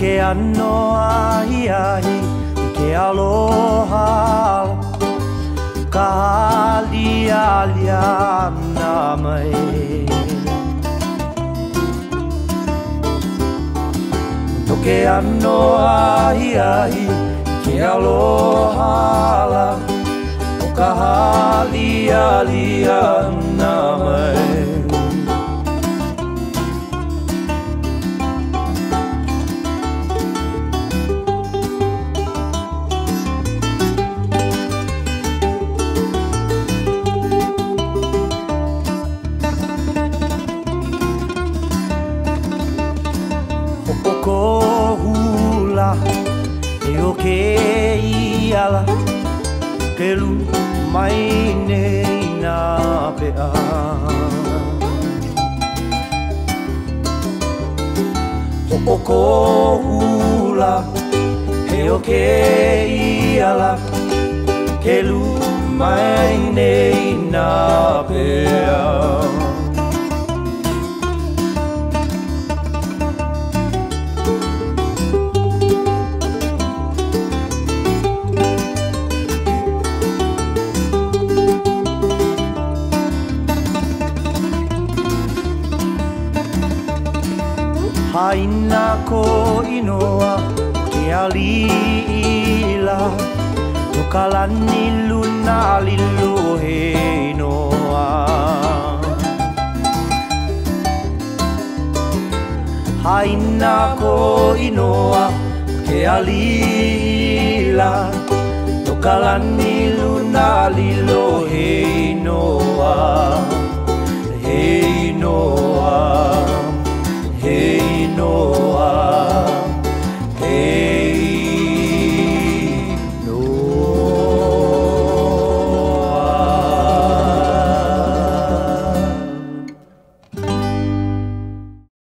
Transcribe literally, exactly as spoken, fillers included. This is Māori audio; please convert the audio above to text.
ke ano ahi ahi i ke aloha ka alia alia na mai no ke ano ahi ahi i ke aloha ka alia alia na mai Ko hula e o ke iala ke lu mai nei na pea o ko hula e o ke iala ke lu mai nei na pea Haina ko inoa ke alila no kalani luna lilu he inoa Haina ko inoa ke alila no kalani luna lilu he inoa